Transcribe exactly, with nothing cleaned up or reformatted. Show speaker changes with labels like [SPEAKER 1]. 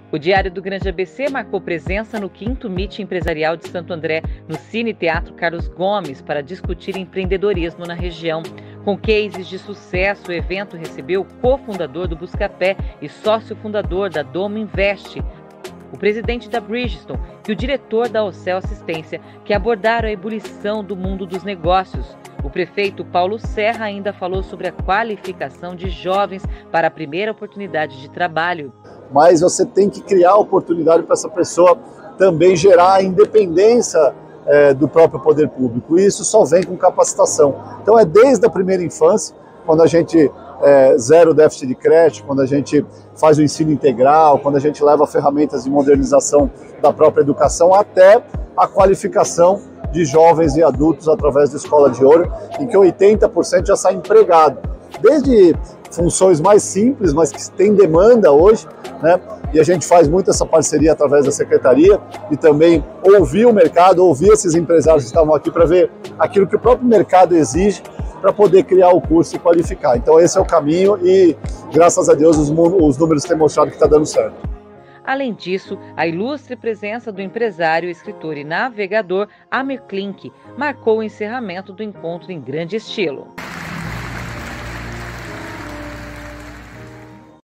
[SPEAKER 1] O Diário do Grande A B C marcou presença no quinto Meet Empresarial de Santo André, no Cine Teatro Carlos Gomes, para discutir empreendedorismo na região. Com cases de sucesso, o evento recebeu o cofundador do Buscapé e sócio fundador da Domo Invest, o presidente da Bridgestone e o diretor da Ocel Assistência, que abordaram a ebulição do mundo dos negócios. O prefeito Paulo Serra ainda falou sobre a qualificação de jovens para a primeira oportunidade de trabalho.
[SPEAKER 2] Mas você tem que criar oportunidade para essa pessoa também gerar a independência é, do próprio poder público. E isso só vem com capacitação. Então é desde a primeira infância, quando a gente é, zera o déficit de creche, quando a gente faz o ensino integral, quando a gente leva ferramentas de modernização da própria educação, até a qualificação de jovens e adultos através da Escola de Ouro, em que oitenta por cento já sai empregado. Desde funções mais simples, mas que tem demanda hoje, né? E a gente faz muito essa parceria através da Secretaria e também ouvir o mercado, ouvir esses empresários que estavam aqui para ver aquilo que o próprio mercado exige para poder criar o curso e qualificar. Então esse é o caminho e, graças a Deus, os, os números têm mostrado que está dando certo.
[SPEAKER 1] Além disso, a ilustre presença do empresário, escritor e navegador Amir Klink marcou o encerramento do encontro em grande estilo.